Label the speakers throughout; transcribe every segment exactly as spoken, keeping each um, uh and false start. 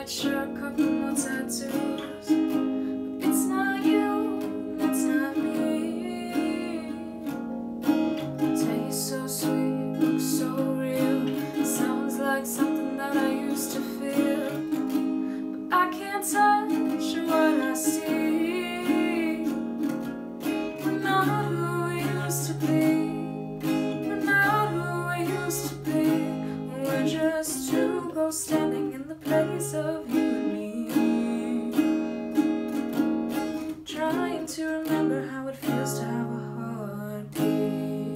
Speaker 1: sure, a couple more tattoos. But it's not you, it's not me. Taste so sweet, looks so real. Sounds like something that I used to feel. But I can't touch what I see. We're not who we used to be. We're not who we used to be. We're just two ghosts standing in the place of you and me. Trying to remember how it feels to have a heartbeat.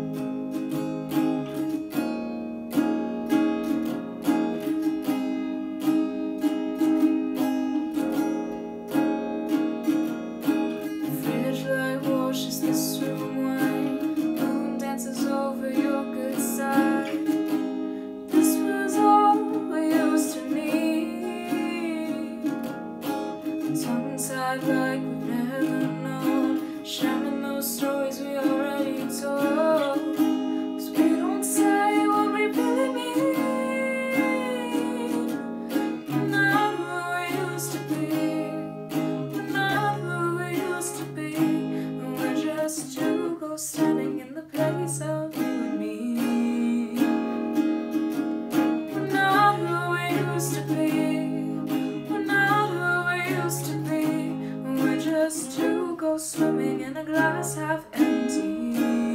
Speaker 1: The fridge light washes this room white. Moon dances over your good side. This was all we used to need. Tongue-tied like we've never known, sharing those stories we already told. 'Cause we don't say what we really mean. We're not who we used to be. We're not who we used to be. And we're just two ghosts standing in the place of you and me. We're not who we used to be. We're not who we used to be. We're just two ghosts swimming in a glass half empty.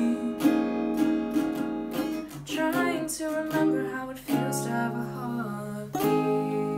Speaker 1: Trying to remember how it feels to have a heartbeat.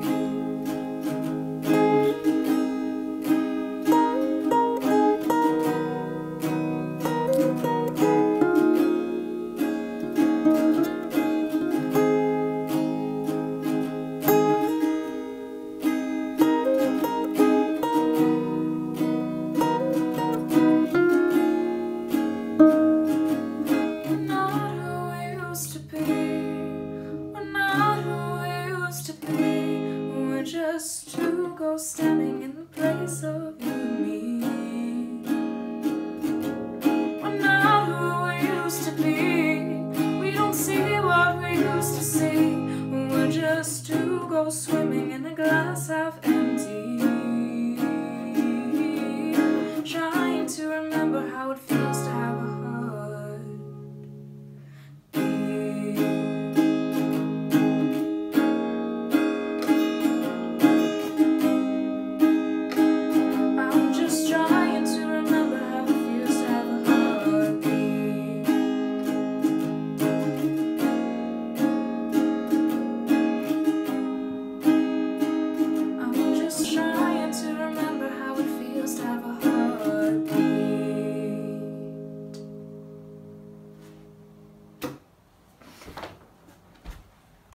Speaker 1: Just two ghosts standing in the place of you and me. We're not who we used to be. We don't see what we used to see. We're just two ghosts swimming in a glass half empty.